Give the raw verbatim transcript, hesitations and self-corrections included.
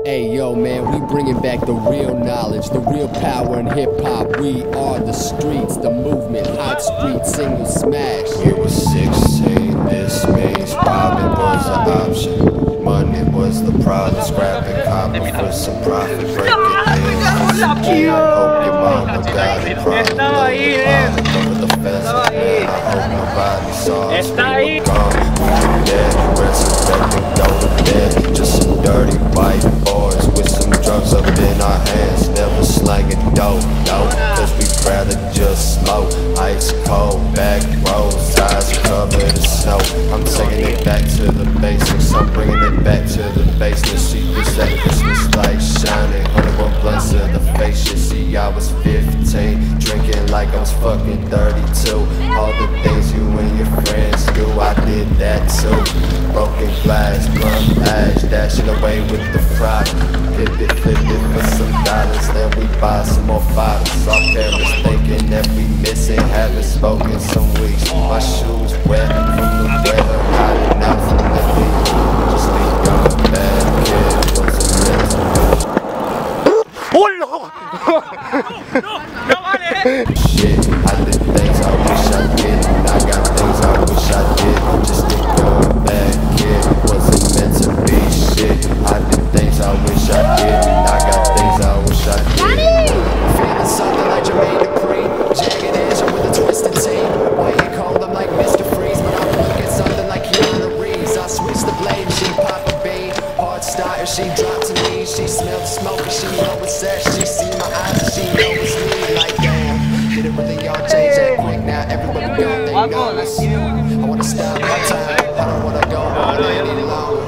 Hey yo man, we bringing back the real knowledge, the real power in hip-hop. We are the streets, the movement, hot street single smash. We was sixteen, this means robbing was an option. Money was the problem, scrapping copper for some profit. Breaking things, yeah, I hope your mama got it problem. Over the fence, man, I hope nobody saw us. We were gone, we were dead, resurrecting, go to bed. Just some dirty white boys with some drugs up in our hands. Never slanging dope, no, cause we rather just smoke. Ice cold, back roads, eyes covered in snow. I'm taking it back to the basics, I'm bringing it back to the basement. See this at Christmas light shining, hundred blunts to the face. You see I was fifteen, drinking like I was fucking thirty-two. All the things you and your friends do, I did that too. Broken glass, blunt ash, dashing away with the product. Flip it, flip it for some dollars, then we buy some more bottles. Our parents thinking that we missing, haven't spoken some weeks. My shoes wet from the weather, hiding out from the heat. Just a young bad kid, wasn't meant to be. Oh no! Shit, I did things I wish I did, and I got things I wish I did. Just a young bad kid, wasn't meant to be. Shit, I did things I wish I did, and I got things I wish I did. Feeling something like Jermaine Dupri, jagged edge with a twisted team. Why you call them like Mister Freeze, but I'm looking something like Keanu Reeves. I switch the blade, she pop a bean. Hard starter, she dropped to me. She smelled the smoke, and she know it's sex. She see my eyes, and she know it's me. Like damn, did it really y'all change that quick? Now everywhere we go, they know us. I wanna stop my time, I don't wanna go on any longer.